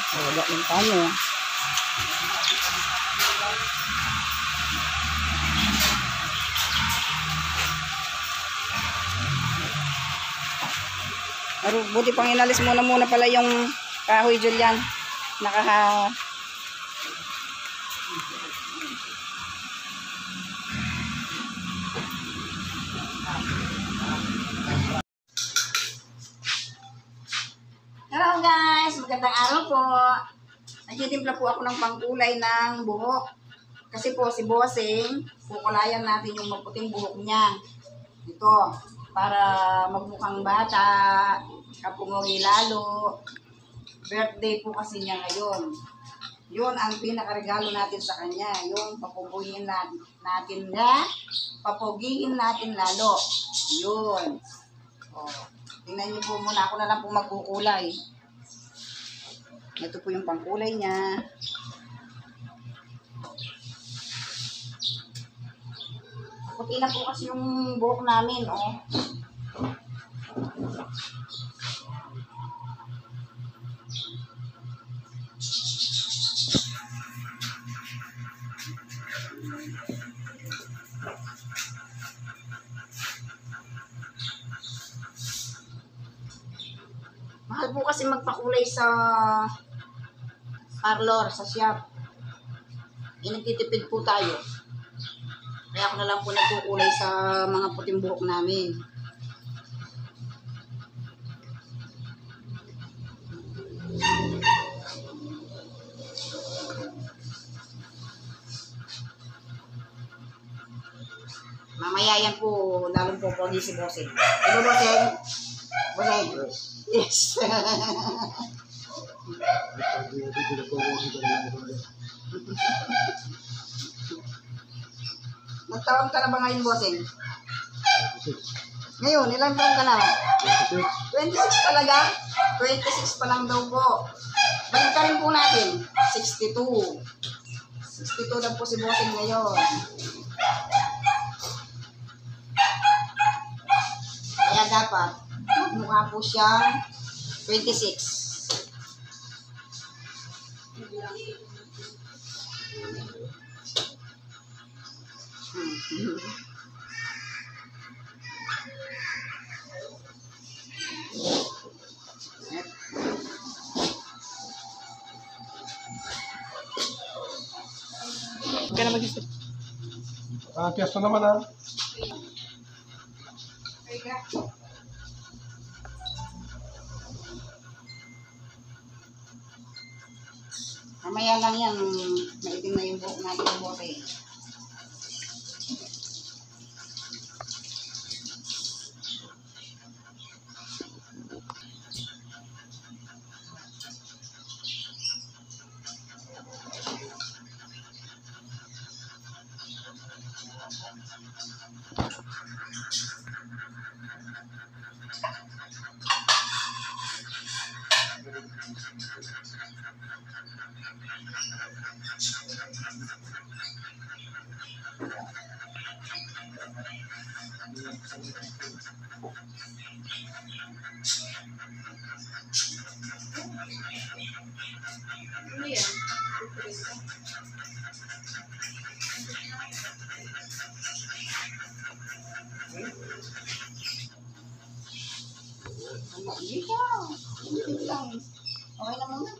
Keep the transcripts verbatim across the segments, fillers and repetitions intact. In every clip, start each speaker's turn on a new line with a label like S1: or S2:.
S1: Wala lang tayo. Pero buti pang inalis muna muna pala yung kahoy, Julian. Nakaha... Hello guys! Magandang araw po. Nagtitimpla po ako ng pangkulay ng buhok. Kasi po si Bossing, kukulayan natin yung maputing buhok niya. Ito, para magmukhang bata, kapungoy lalo. Birthday po kasi niya ngayon. Yun ang pinakaregalo natin sa kanya. Yung papugihin natin, natin na, papugihin natin lalo. Yun. O, tingnan niyo po muna. Ako na lang po magkukulay. Ito po yung pangkulay niya. Puti na po kasi yung buhok namin, oh. Mahal po kasi magpakulay sa parlor, sa shop. Inagtitipid po tayo. Kaya ako na lang po nagkukulay sa mga puting buhok namin. Mamaya yan po, lalong po po si Bossing. Hello, Bossing. Bossing. Yes. Nagtawag ka na ba ngayon, Bossing? Ngayon, ilang taon ka na? twenty-six talaga? twenty-six pa lang daw po. Balik ka rin po natin. sixty-two. sixty-two lang po si Bossing ngayon. Kaya dapat, mukha po siya twenty-six. Hmm. Huwag ka na mag-isip.
S2: Ah, piyesta naman ah.
S1: Mamaya lang yan, maiting na yung buhok natin ng bote. Ano yan? Hindi ka. Hindi lang. Okay na muna.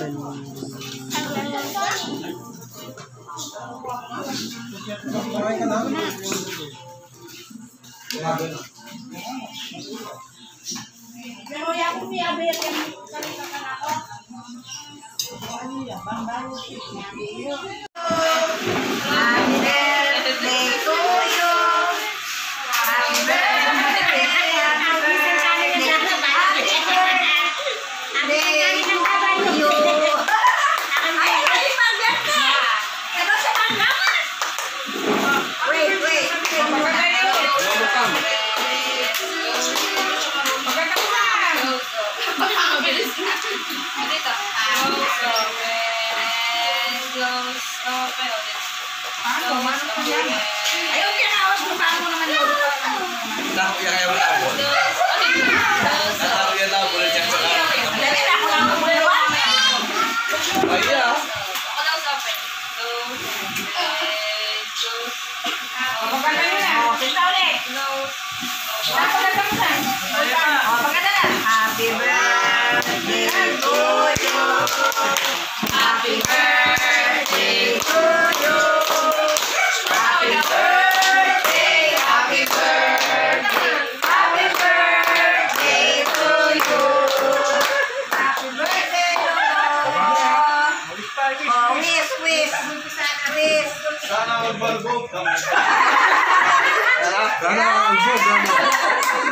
S2: Kumain ka na?
S1: Pero yan ko niya ba yung salita ka na ako? Happy birthday to you. Happy birthday, happy birthday, happy birthday to you. Ay, ay, mag-birthday! Ano siya ang laman? Wait, wait. Ayaw kinakawas mo, paano mo naman yun?
S3: Tahu yang kayak apa? Tahu yang tahu boleh cek sekarang.
S1: Dali na ako lang ang mulawa.
S3: Oh iya.
S1: Pagkanda nyo na. Pinta ulit. Pagkanda mo na. Pagkanda na. Happy birthday to you. Happy birthday to you. Happy birthday, happy birthday, happy birthday to you. Happy birthday to you. Oh, wish, wish, wish.
S2: Sana mag-balbog. Sana mag-balbog.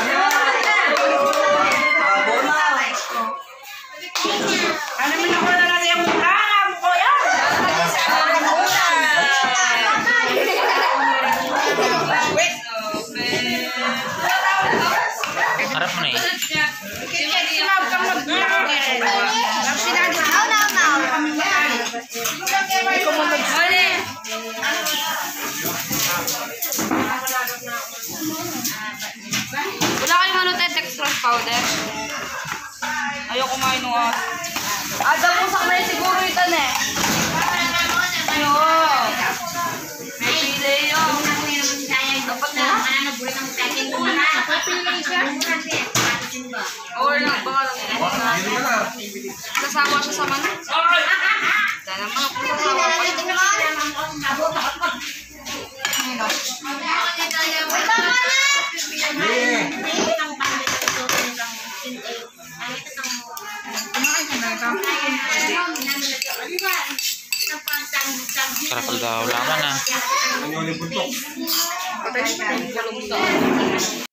S1: Ano mo na ko na lang yung karam ko yan?
S4: Harap mo na eh.
S5: Wala kayong ano tayo dextrose powder? Ayaw kumain nung ah. Ada po sa kamay siguro ito na eh. Ayun. May pili yun. Dapat na. Or lang, baka lang.
S2: Hindi ka na.
S5: Kasama siya sa manok. Dahil naman ako kasama pa. Ayun o.
S4: Sarap daw laman ah.
S2: Ano yung puntok?
S5: Patay siya.